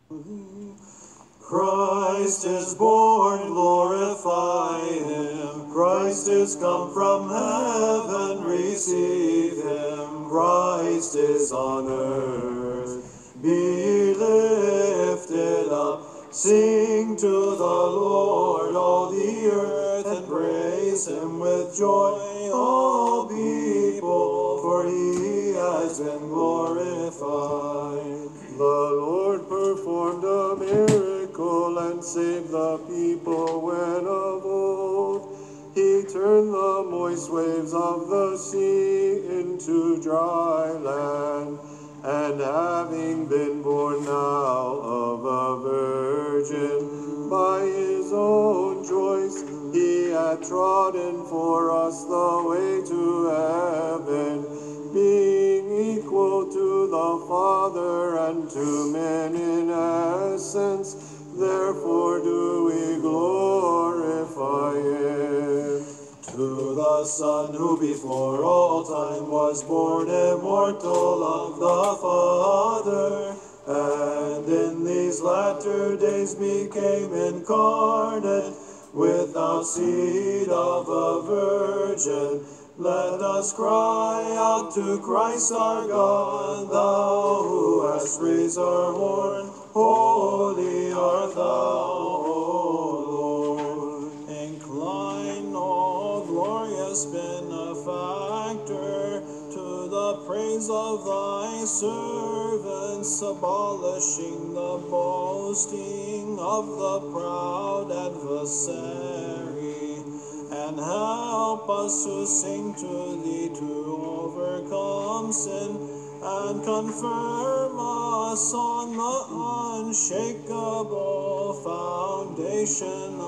Christ is born, glorify him. Christ is come from heaven, receive him. Christ is on earth, be lifted up. Sing to the Lord, all the earth, and praise him with joy, all people, for he has been glorified. The Lord performed a miracle and saved the people when of old he turned the moist waves of the sea into dry land. And having been born now of a virgin, by his own choice he had trodden for us the way to heaven, being equal to the Father and to men in essence. Therefore do we glorify him. To the Son, who before all time was born immortal of the Father, and in these latter days became incarnate, without seed of a virgin, let us cry out to Christ our God. Thou who hast raised our horn, holy art thou, O Lord. Incline, O glorious benefactor, to the praise of thy servants, abolishing the boasting of the proud adversary, and help us to sing to thee to overcome sin, and confirm us on the unshakable foundation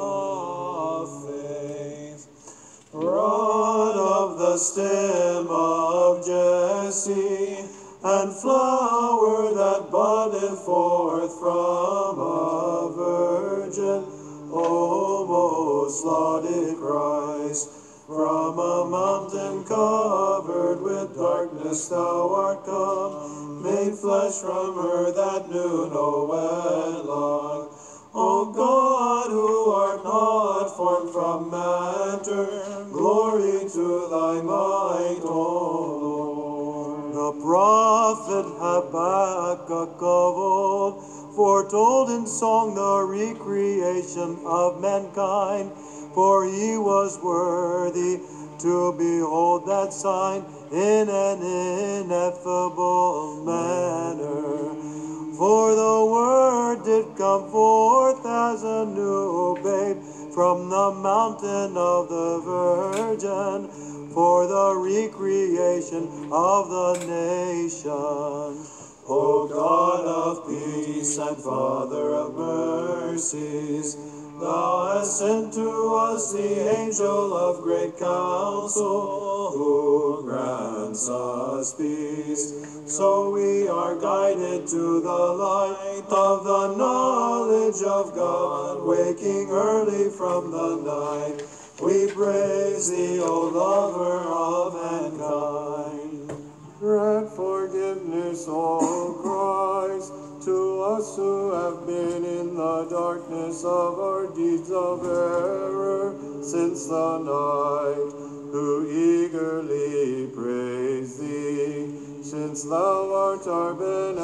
of faith. Rod of the stem of Jesse, and flower that budded forth from a virgin, O most lauded Christ, from a mountain covered with darkness thou art come, made flesh from her that knew no wedlock. O God, who art not formed from matter, glory to thy might, O Lord. The prophet Habakkuk of old foretold in song the recreation of mankind, for he was worthy to behold that sign in an ineffable manner. For the word did come forth as a new babe from the mountain of the Virgin, for the recreation of the nations. O God of peace and Father of mercies, thou hast sent to us the angel of great counsel, who grants us peace. So we are guided to the light of the knowledge of God, waking early from the night. We praise thee, O lover of mankind. Grant forgiveness, O Christ, to us who have been in the darkness of our deeds of error since the night, who eagerly praise thee, since thou art our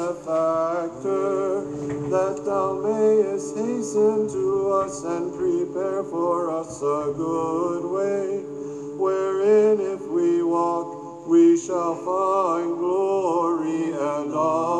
benefactor, that thou mayest hasten to us and prepare for us a good way, wherein if we walk, we shall find glory and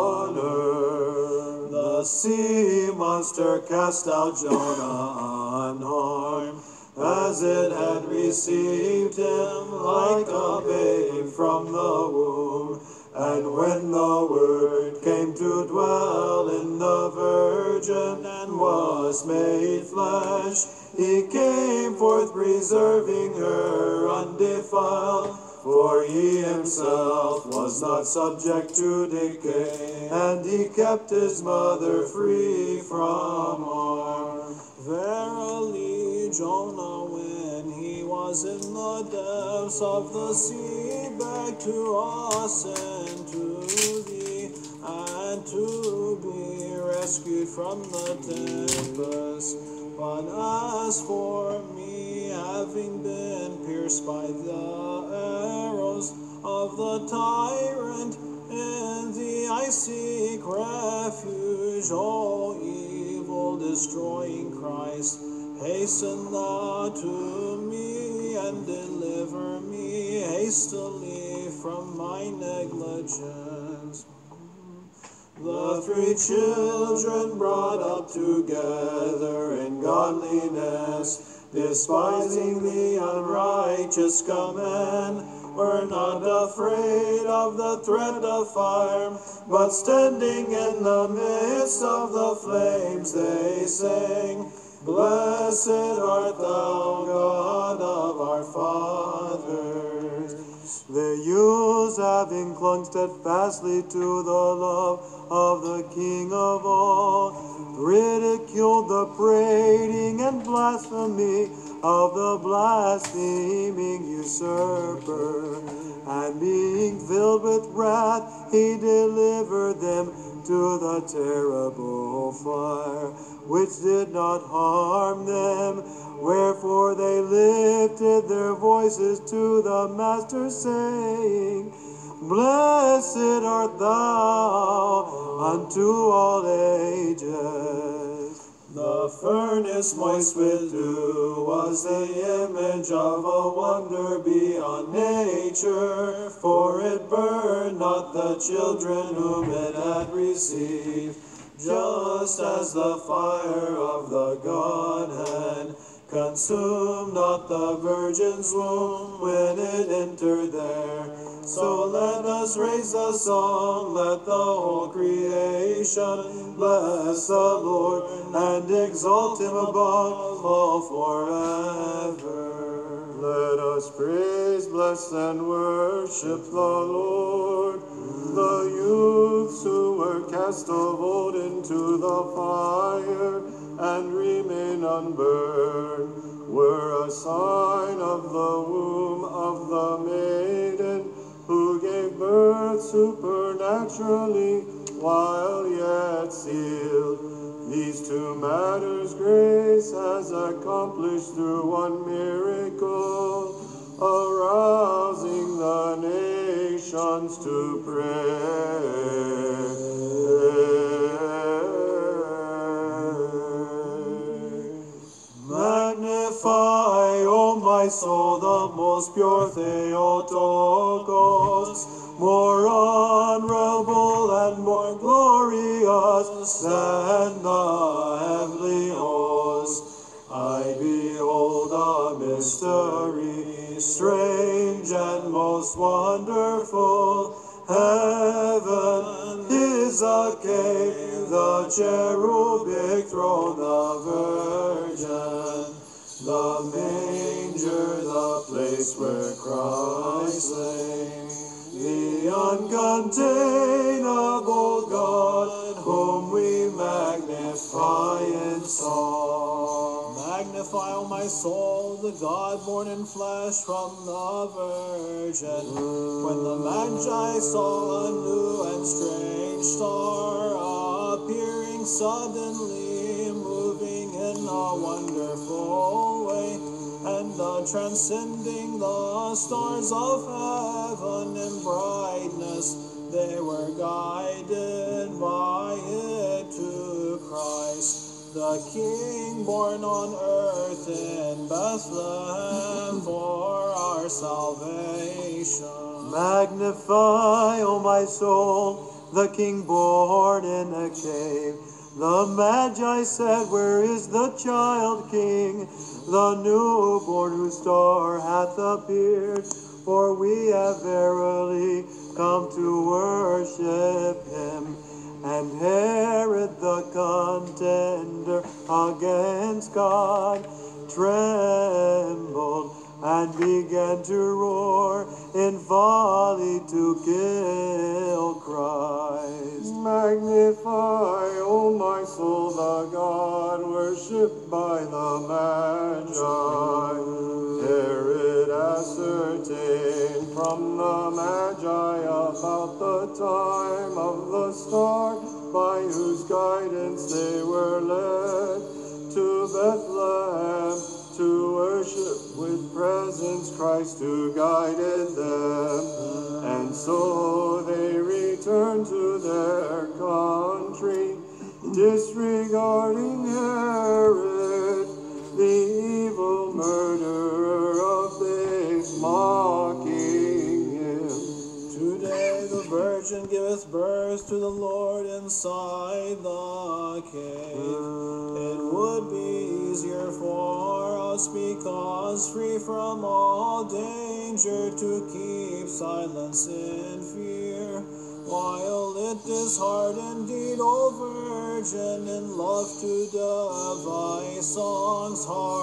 honor. The sea monster cast out Jonah unharmed, as it had received him like a babe from the womb. And when the Word came to dwell in the Virgin and was made flesh, he came forth preserving her undefiled. For he himself was not subject to decay, and he kept his mother free from harm. Verily, Jonah, when he was in the depths of the sea, begged to us and to thee, and and to be rescued from the tempest. But as for me, having been pierced by the arrows of the tyrant, in thee I seek refuge, O evil-destroying Christ. Hasten thou to me and deliver me hastily from my negligence. The three children brought up together in godliness, despising the unrighteous command, were not afraid of the threat of fire, but standing in the midst of the flames, they sang, Blessed art thou, God of our fathers. The youths, having clung steadfastly to the love of the King of all, ridiculed the prating and blasphemy of the blaspheming usurper. And being filled with wrath, he delivered them to the terrible fire, which did not harm them. Wherefore they lifted their voices to the Master, saying, Blessed art thou unto all ages. The furnace moist with dew was the image of a wonder beyond nature, for it burned not the children whom it had received, just as the fire of the Godhead consumed not the virgin's womb when it entered there. So let us raise a song, let the whole creation bless the Lord, and exalt him above all forever. Let us praise, bless, and worship the Lord. The youths who were cast of old into the fire and remain unburned were a sign of the womb of the maiden who gave birth supernaturally while yet sealed. These two matters grace has accomplished through one miracle, arousing the nations to prayer. Magnify, O my soul, the most pure Theotokos, more honorable and more glorious than the heavenly host. I behold a mystery, strange and most wonderful. Heaven is a cave, the cherubic throne, the Virgin, the manger, the place where Christ lay, the uncontainable God, whom we magnify in song. Magnify, O my soul, the God born in flesh from the Virgin. When the Magi saw a new and strange star appearing suddenly, moving in a wonderful way, and transcending the stars of heaven in brightness, they were guided by it to Christ, the King born on earth in Bethlehem for our salvation. Magnify, O my soul, the King born in a cave. The Magi said, Where is the child King, the newborn whose star hath appeared? For we have verily come to worship him. And Herod the contender against God trembled and began to roar in folly to kill Christ. Magnify, O my soul, the God worshipped by the Magi. Herod ascertained from the Magi about the time time of the star, by whose guidance they were led to Bethlehem to worship with presents Christ who guided them. And so they returned to their country, disregarding Herod, the evil murderer of babes, mocking him. Today the virgin giveth birth to the Lord inside the cave. It would be easier for us, because free from all danger, to keep silence in fear, while it is hard indeed, O Virgin, in love to devise songs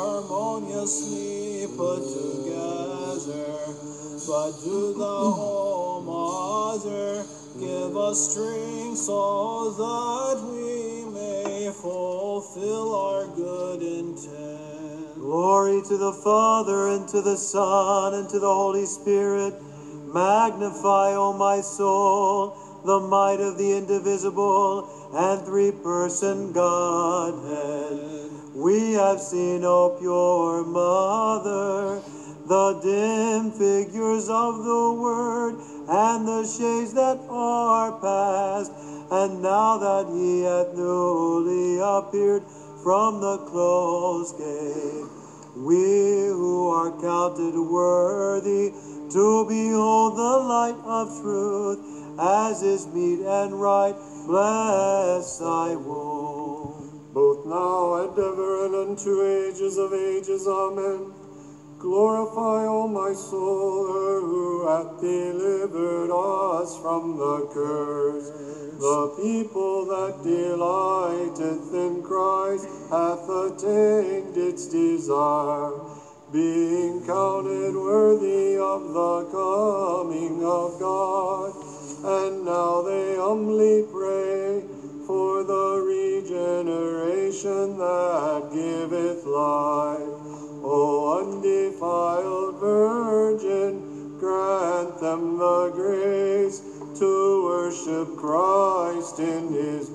harmoniously put together. But do thou, O Mother, give us strength, so that we may fulfill our good intent. Glory to the Father, and to the Son, and to the Holy Spirit. Magnify, O my soul, the might of the indivisible and three-person Godhead. We have seen, O pure Mother, the dim figures of the Word, and the shades that are past. And now that he hath newly appeared from the closed gate, we who are counted worthy to behold the light of truth, as is meet and right, bless thy womb. Both now and ever and unto ages of ages. Amen. Glorify, O my soul, her who hath delivered us from the curse. The people that delighteth in Christ hath attained its desire, being counted worthy of the coming of God. And now they humbly pray for the regeneration that giveth life. O undefiled Virgin, grant them the grace to worship Christ in his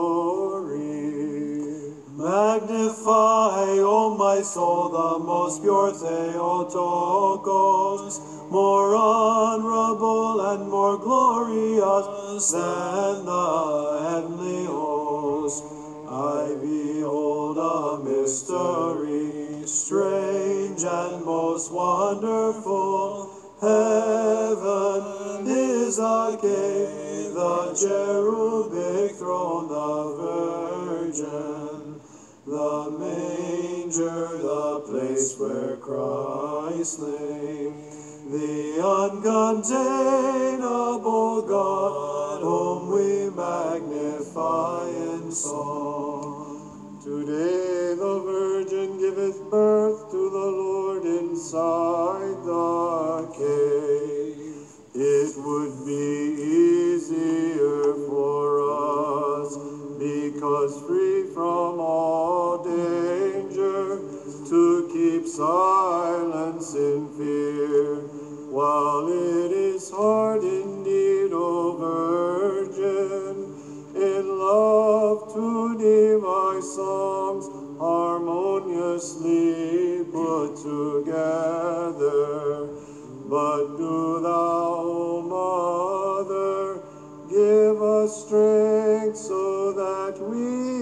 glory. Magnify, O my soul, the most pure Theotokos, more honorable and more glorious than the heavenly host. I behold a mystery, strange and most wonderful. Heaven is a cave, the cherubic throne, the Virgin, the manger, the place where Christ lay, the uncontainable God, whom we magnify in song. Today the Virgin giveth birth to the Lord inside the cave. It would be easier for us, because free from all danger, to keep silence in fear, while it is hard indeed, O Virgin, in love to devise songs harmoniously put together. But do thou, O Mother, give us strength, so that we